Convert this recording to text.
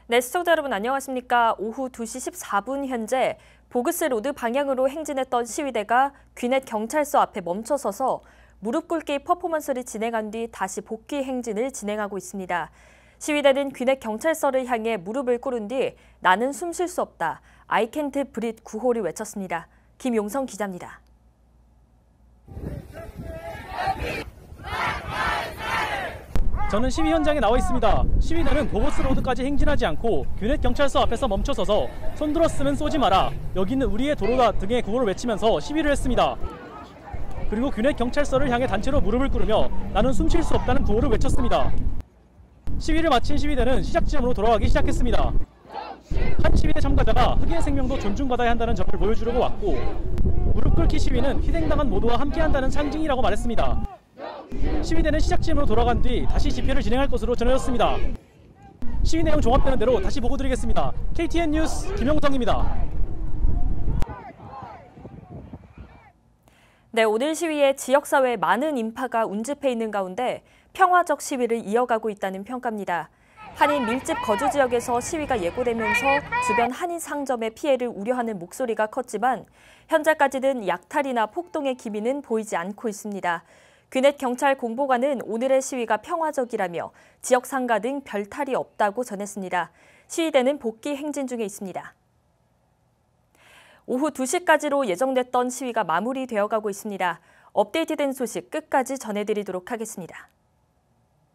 네, 시청자 여러분 안녕하십니까? 오후 2시 14분 현재 보그스 로드 방향으로 행진했던 시위대가 귀넷 경찰서 앞에 멈춰서서 무릎 꿇기 퍼포먼스를 진행한 뒤 다시 복귀 행진을 진행하고 있습니다. 시위대는 귀넷 경찰서를 향해 무릎을 꿇은 뒤 나는 숨 쉴 수 없다, I can't breathe 구호를 외쳤습니다. 김용성 기자입니다. 저는 시위 현장에 나와 있습니다. 시위대는 보거스 로드까지 행진하지 않고 귀넷 경찰서 앞에서 멈춰서서 손들었으면 쏘지 마라, 여기는 우리의 도로다 등의 구호를 외치면서 시위를 했습니다. 그리고 귀넷 경찰서를 향해 단체로 무릎을 꿇으며 나는 숨 쉴 수 없다는 구호를 외쳤습니다. 시위를 마친 시위대는 시작 지점으로 돌아가기 시작했습니다. 한 시위대 참가자가 흑인의 생명도 존중받아야 한다는 점을 보여주려고 왔고, 무릎 꿇기 시위는 희생당한 모두와 함께한다는 상징이라고 말했습니다. 시위대는 시작지점으로 돌아간 뒤 다시 집회를 진행할 것으로 전해졌습니다. 시위 내용 종합되는 대로 다시 보고 드리겠습니다. KTN 뉴스 김용성입니다. 네, 오늘 시위에 지역사회의 많은 인파가 운집해 있는 가운데 평화적 시위를 이어가고 있다는 평가입니다. 한인 밀집 거주 지역에서 시위가 예고되면서 주변 한인 상점의 피해를 우려하는 목소리가 컸지만 현재까지는 약탈이나 폭동의 기미는 보이지 않고 있습니다. 귀넷 경찰 공보관은 오늘의 시위가 평화적이라며 지역 상가 등 별탈이 없다고 전했습니다. 시위대는 복귀 행진 중에 있습니다. 오후 2시까지로 예정됐던 시위가 마무리되어 가고 있습니다. 업데이트된 소식 끝까지 전해드리도록 하겠습니다.